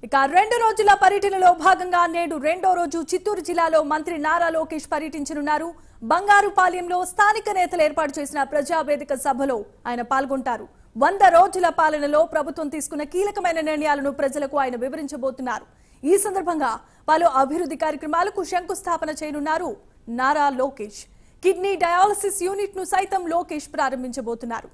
ఇక 2 రోజుల పర్యటనలో భాగంగా నేడు రెండో రోజు చిత్తూరు జిల్లాలో మంత్రి నారా లోకేష్ పర్యటించనున్నారు. బంగారుపాలెంలో స్థానిక నేతలు ఏర్పాటు చేసిన ప్రజావేదిక సభలో ఆయన పాల్గొంటారు. 100 రోజుల పాలనలో ప్రభుత్వం తీసుకున్న కీలకమైన నిర్ణయాలను ప్రజలకు ఆయన వివరించబోతున్నారు. ఈ సందర్భంగా పలు అభివృద్ధి కార్యక్రమాలకు శంకుస్థాపన చేయనున్నారు Nara Lokesh. Kidney dialysis unit ను సైతం లోకేష్ ప్రారంభించబోతున్నారు.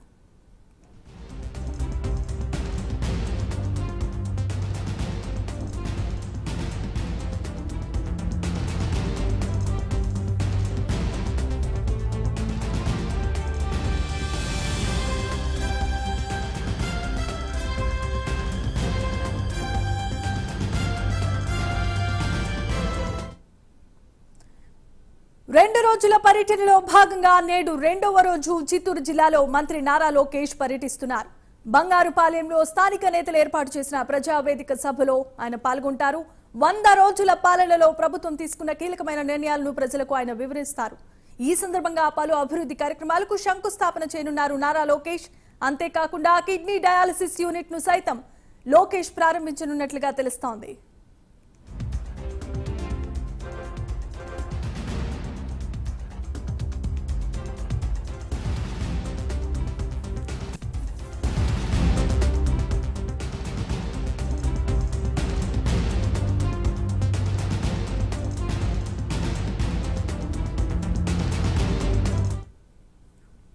రెండు రోజుల పర్యటనలో భాగంగా నేడు రెండవ రోజు చిత్తూరు జిల్లాలో మంత్రి నారా లోకేష్ పర్యటిస్తున్నారు. బంగారుపాలెంలో స్థానిక నేతలు ఏర్పాటు చేసిన ప్రజావేదిక సభలో ఆయన పాల్గొంటారు. 100 రోజుల పాలనలో ప్రభుత్వం తీసుకున్న కీలకమైన నిర్ణయాలను ప్రజలకు ఆయన వివరిస్తారు. ఈ సందర్భంగా పలు అభివృద్ధి కార్యక్రమాలకు శంకుస్థాపన చేయనున్నారు నారా లోకేష్. అంతేకాకుండా కిడ్నీ డయాలసిస్ యూనిట్ ను సైతం లోకేష్ ప్రారంభించనున్నట్లుగా తెలుస్తోంది.